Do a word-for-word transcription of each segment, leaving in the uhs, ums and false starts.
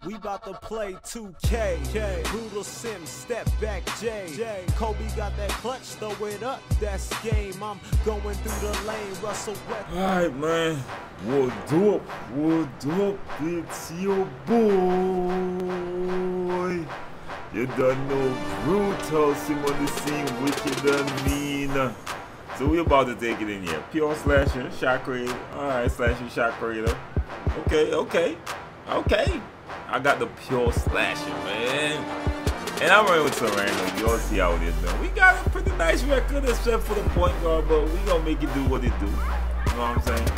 We about to play two K. K. Brutal Sim, step back J. J. Kobe got that clutch, throw it up, that's game. I'm going through the lane, Russell West. Alright, man. What up? What up? It's your boy. You done know Brutal Sim on the scene, which you done mean. So we about to take it in here. Pure slasher, shot creator. Alright, slasher, shot creator. Okay, okay, okay. I got the pure slasher, man. And I'm running with some random. You all see how it is, man. We got a pretty nice record except for the point guard, but we gonna make it do what it do. You know what I'm saying?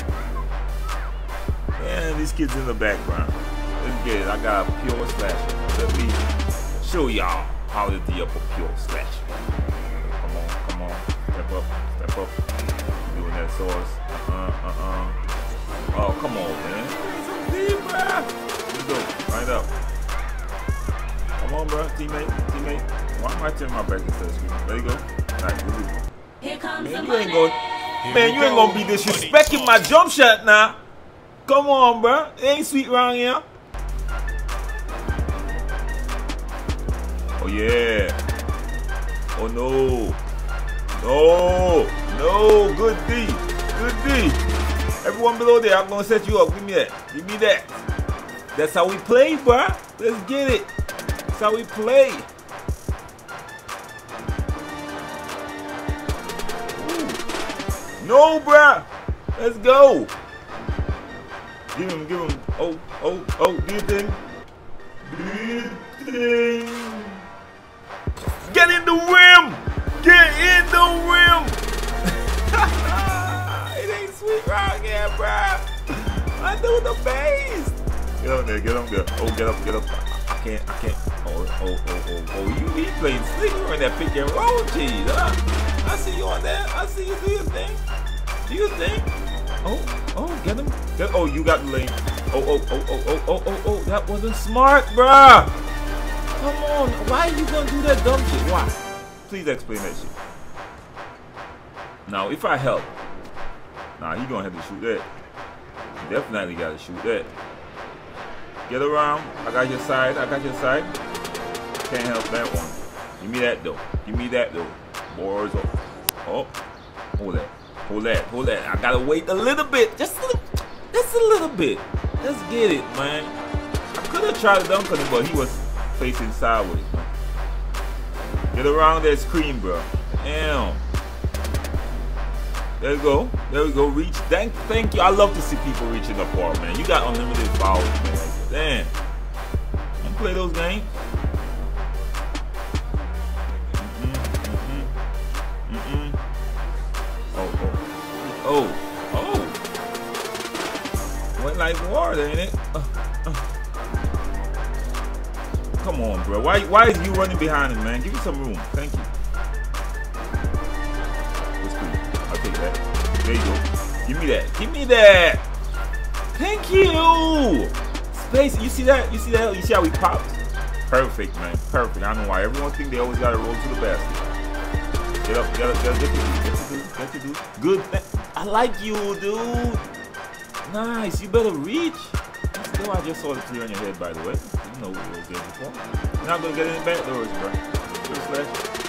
And these kids in the background. Let's get it. I got a pure slasher. Let me show y'all how to do up a pure slasher. Come on, come on. Step up, step up. Doing that sauce. Uh-uh, uh-uh. Oh, come on, man. Let's go. Right up. Come on, bro. Teammate, teammate. Why am I turning my back into the screen? There you go. Alright, good. Here comes Man, the you ain't money. gonna, man, you ain't gonna be disrespecting my jump shot now. Come on, bro. It ain't sweet around here. Oh, yeah. Oh, no. No. No. Good D. Good D. Everyone below there, I'm gonna set you up. Give me that. Give me that. That's how we play, bro. Let's get it. That's how we play. Ooh. No, bro. Let's go. Give him, give him. Oh, oh, oh. Do your thing. Do your thing. Get in the rim. Get in the rim. It ain't sweet round here, bro. I do the base. Get up there, get up there. Oh, get up, get up. I can't, I can't. Oh, oh, oh, oh, oh. You be playing slick. You in that pick and roll, cheese, huh? I see you on that. I see you do your thing. Do your thing. Oh, oh, get him. Get, oh, you got the lane. Oh, oh, oh, oh, oh, oh, oh, oh. That wasn't smart, bruh. Come on. Why are you going to do that dumb shit? Why? Please explain that shit. Now, if I help. Nah, he going to have to shoot that. He definitely got to shoot that. Get around. I got your side. I got your side. Can't help that one. Give me that though. Give me that though. Boards up. Oh. Hold that. Hold that. Hold that. I gotta wait a little bit. Just a little. Just a little bit. Let's get it, man. I could have tried to dunk on him, but he was facing sideways, man. Get around that screen, bro. Damn. There we go. There we go. Reach. Thank, thank you. I love to see people reaching the ball, man. You got unlimited fouls, man. Damn. Don't play those games. Mm-mm, mm-mm, mm-mm. Oh, oh. Oh. Oh. Went like water, ain't it? Uh, uh. Come on, bro. Why, why is you running behind him, man? Give me some room. Thank you. That. There you go. Give me that. Give me that. Thank you. Space. You see that? You see that? You see how we popped? Perfect, man. Perfect. I don't know why everyone think they always gotta roll to the basket. Get up. Get up. Get up. Get to do. Get to do. Get to do. Good. I like you, dude. Nice. You better reach. Still, I just saw the clear on your head, by the way. You know what was there before. You're not gonna get in the back doors, bro. Good slash.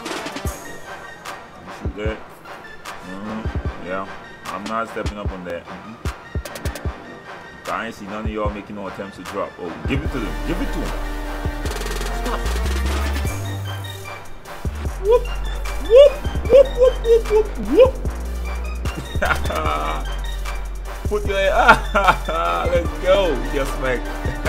Shoot that. Mm-hmm. Yeah, I'm not stepping up on that. Mm-hmm. I ain't see none of y'all making no attempts to drop. Oh, give it to them. Give it to them. Stop. Whoop. Whoop. Whoop. Whoop. Whoop. Whoop. Whoop. Put your head. Let's go. Get smacked.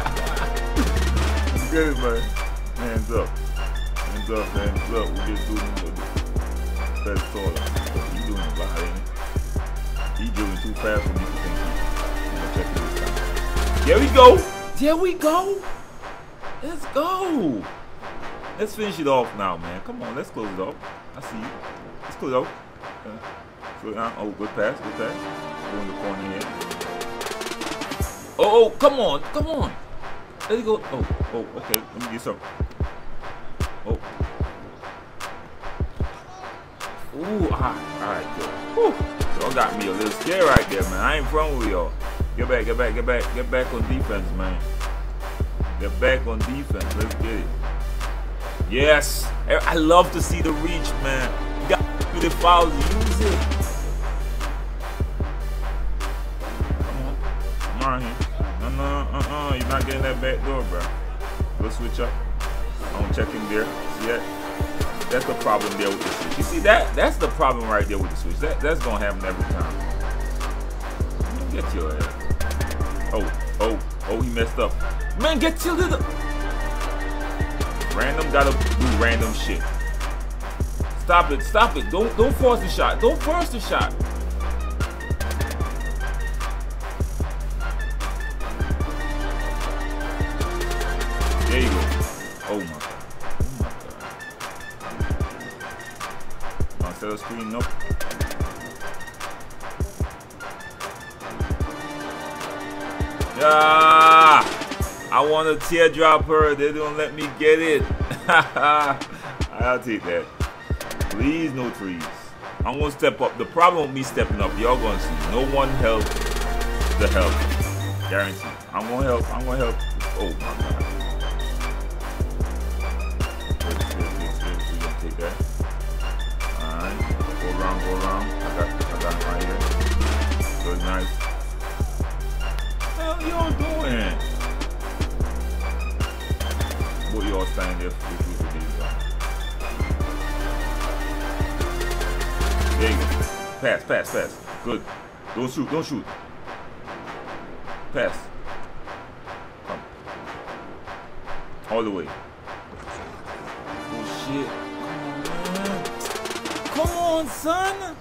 Good, man. Hands up. Hands up, hands up. We just doing the best taller. Doing behind him. He's doing too fast for me to think he's gonna check it this time. There we go. There we go. Let's go. Let's finish it off now, man. Come on, let's close it off. I see you. Let's close it off. Uh, good, uh, oh, good pass, good pass. Go in the corner here. Oh, oh, come on, come on. Let it go. Oh, oh, okay. Let me get some. Oh. Ooh, ah, alright, good. Whew. Y'all got me a little scared right there, man. I ain't from with y'all. Get back, get back, get back, get back on defense, man. Get back on defense. Let's get it. Yes. I love to see the reach, man. You got to do the fouls. Use it. Come on. Come on here. No, no, uh-uh. You're not getting that back door, bro. Go switch up. I'm checking there. See that? That's the problem there with the switch. You see that? That's the problem right there with the switch. That that's gonna happen every time. Get your ass. Oh, oh, oh, he messed up. Man, get your little. Random gotta do random shit. Stop it, stop it. Don't don't force the shot. Don't force the shot. There you go. Oh my god. Oh my god. Set a screen, nope. Ah, I want a teardropper. They don't let me get it. I'll take that. Please, no trees. I'm gonna step up. The problem with me stepping up, y'all gonna see. No one help the help. Guaranteed. I'm gonna help. I'm gonna help. Oh my god. We're gonna take that. Alright. Go around, go around. I got, I got him right here. Good, nice. What y'all doing? What y'all standing there for? There you go. Pass, pass, pass. Good. Don't shoot, don't shoot. Pass. Come. All the way. Oh shit. Come on, son.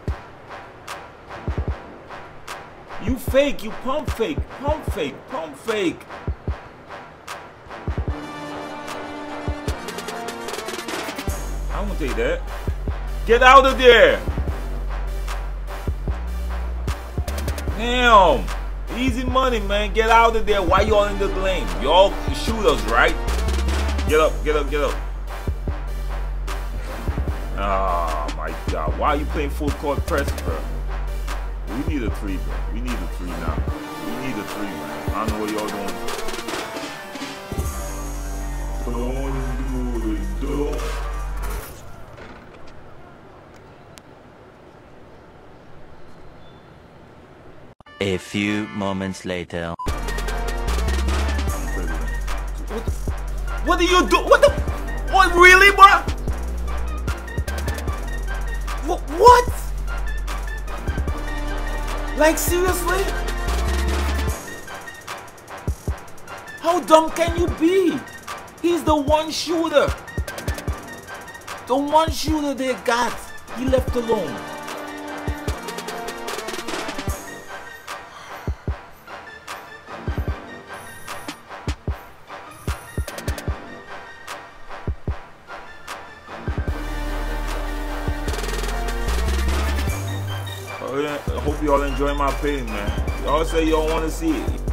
You fake, you pump fake, pump fake, pump fake. I won't take that. Get out of there. Damn. Easy money, man. Get out of there. Why y'all in the lane? Y'all shooters, right? Get up, get up, get up. Oh my god. Why are you playing full court press, bro? We need a three, bro. We need a three now. We need a three, man. I don't know what y'all doing. Don't do it, don't. A few moments later. What, what do you do? What the? What, really, bro? What? What? Like, seriously? How dumb can you be? He's the one shooter. The one shooter they got. He left alone. I hope y'all enjoy my pain, man. Y'all say y'all want to see it.